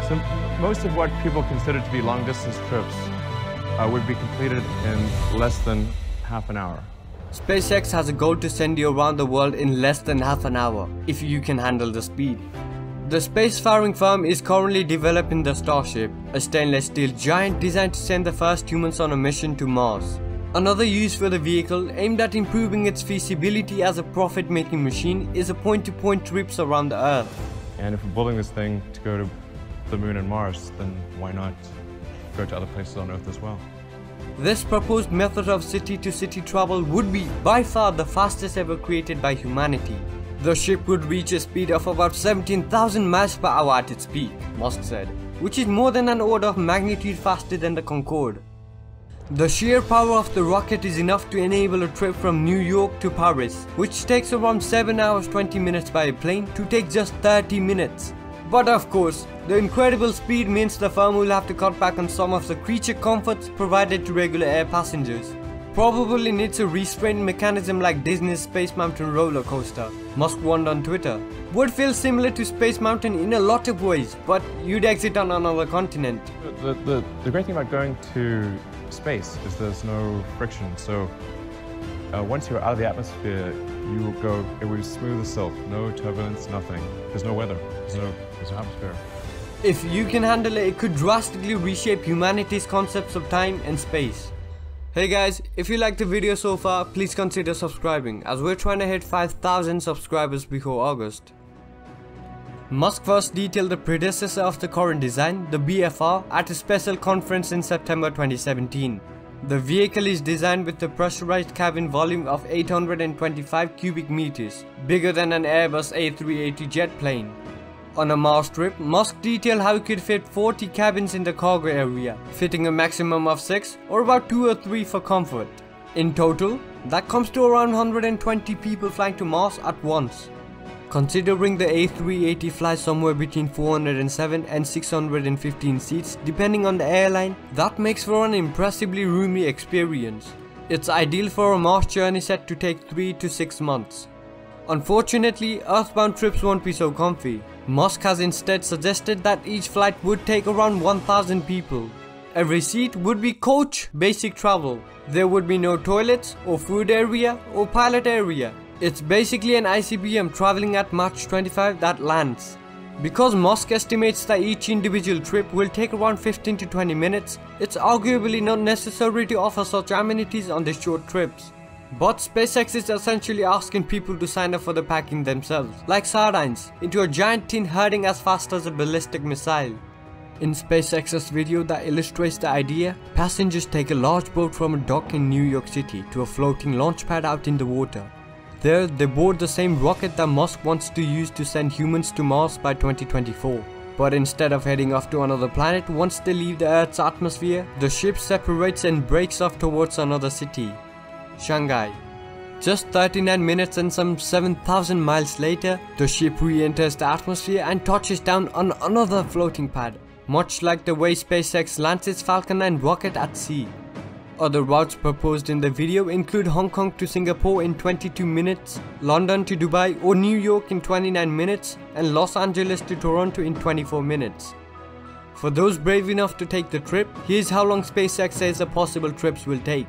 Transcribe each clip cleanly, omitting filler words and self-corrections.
So most of what people consider to be long-distance trips would be completed in less than half an hour. SpaceX has a goal to send you around the world in less than half an hour, if you can handle the speed. The spacefaring firm is currently developing the Starship, a stainless steel giant designed to send the first humans on a mission to Mars. Another use for the vehicle, aimed at improving its feasibility as a profit-making machine, is a point-to-point trips around the Earth. And if we're building this thing to go to the Moon and Mars, then why not go to other places on Earth as well? This proposed method of city-to-city travel would be by far the fastest ever created by humanity. The ship would reach a speed of about 17,000 miles per hour at its peak, Musk said, which is more than an order of magnitude faster than the Concorde. The sheer power of the rocket is enough to enable a trip from New York to Paris, which takes around 7 hours 20 minutes by a plane, to take just 30 minutes. But of course, the incredible speed means the firm will have to cut back on some of the creature comforts provided to regular air passengers. Probably needs a restraint mechanism like Disney's Space Mountain roller coaster, Musk warned on Twitter. Would feel similar to Space Mountain in a lot of ways, but you'd exit on another continent. The great thing about going to space is there's no friction, so once you're out of the atmosphere, you will go, it will be smooth as silk, no turbulence, nothing. There's no weather, there's no atmosphere. If you can handle it, it could drastically reshape humanity's concepts of time and space. Hey guys, if you liked the video so far, please consider subscribing, as we're trying to hit 5,000 subscribers before August. Musk first detailed the predecessor of the current design, the BFR, at a special conference in September 2017. The vehicle is designed with a pressurized cabin volume of 825 cubic meters, bigger than an Airbus A380 jet plane. On a Mars trip, Musk detailed how he could fit 40 cabins in the cargo area, fitting a maximum of 6 or about 2 or 3 for comfort. In total, that comes to around 120 people flying to Mars at once. Considering the A380 flies somewhere between 407 and 615 seats depending on the airline, that makes for an impressively roomy experience. It's ideal for a Mars journey set to take 3 to 6 months. Unfortunately, Earthbound trips won't be so comfy. Musk has instead suggested that each flight would take around 1,000 people. Every seat would be coach basic travel. There would be no toilets or food area or pilot area. It's basically an ICBM traveling at Mach 25 that lands. Because Musk estimates that each individual trip will take around 15 to 20 minutes, it's arguably not necessary to offer such amenities on the short trips. But SpaceX is essentially asking people to sign up for the packing themselves, like sardines, into a giant tin hurting as fast as a ballistic missile. In SpaceX's video that illustrates the idea, passengers take a large boat from a dock in New York City to a floating launch pad out in the water. There, they board the same rocket that Musk wants to use to send humans to Mars by 2024. But instead of heading off to another planet once they leave the Earth's atmosphere, the ship separates and breaks off towards another city, Shanghai. Just 39 minutes and some 7,000 miles later, the ship re-enters the atmosphere and touches down on another floating pad, much like the way SpaceX lands its Falcon 9 rocket at sea. Other routes proposed in the video include Hong Kong to Singapore in 22 minutes, London to Dubai or New York in 29 minutes, and Los Angeles to Toronto in 24 minutes. For those brave enough to take the trip, here's how long SpaceX says the possible trips will take.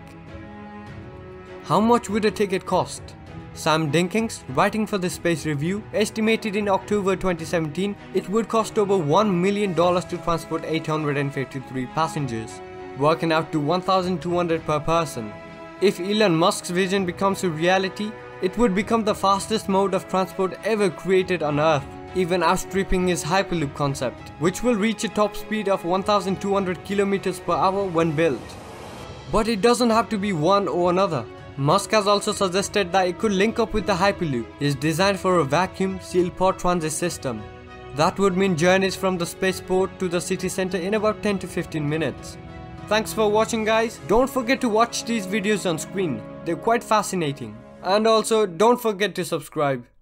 How much would a ticket cost? Sam Dinkins, writing for the Space Review, estimated in October 2017 it would cost over $1 million to transport 853 passengers, working out to $1,200 per person. If Elon Musk's vision becomes a reality, it would become the fastest mode of transport ever created on Earth, even outstripping his Hyperloop concept, which will reach a top speed of 1,200 km per hour when built. But it doesn't have to be one or another. Musk has also suggested that it could link up with the Hyperloop. It's designed for a vacuum sealed port transit system. That would mean journeys from the spaceport to the city center in about 10 to 15 minutes. Thanks for watching guys. Don't forget to watch these videos on screen. They're quite fascinating. And also don't forget to subscribe.